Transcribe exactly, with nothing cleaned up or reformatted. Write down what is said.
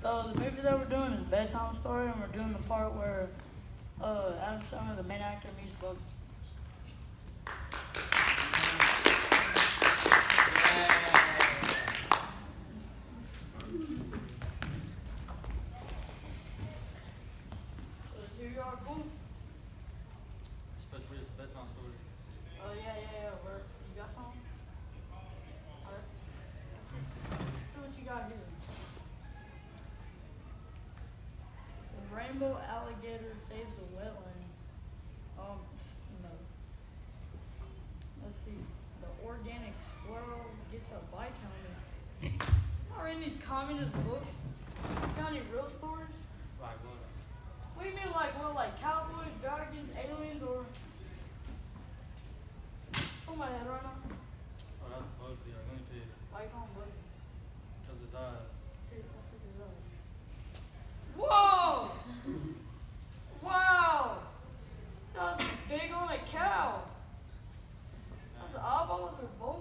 So the movie that we're doing is Bedtime Story, and we're doing the part where uh, Adam Sandler, the main actor, meets Bugs. So the two y'all cool? Especially it's a bedtime story. Oh yeah, yeah, yeah. Where you got some? Alright. Let's see. Let's see what you got here. The rainbow alligator saves the wetlands. Um, no. Let's see. The organic squirrel gets a bike helmet. I'm reading these communist books. Got any real stories? Like what? What do you mean, like what, like cowboys, dragons, aliens, or? Oh my head right now. Oh, that's Bugsy, our guinea pig. Why you call him Bugsy? Because his eyes. See, let's look at his eyes. Whoa! Wow! That's big on a cow. Those eyeballs are bulging.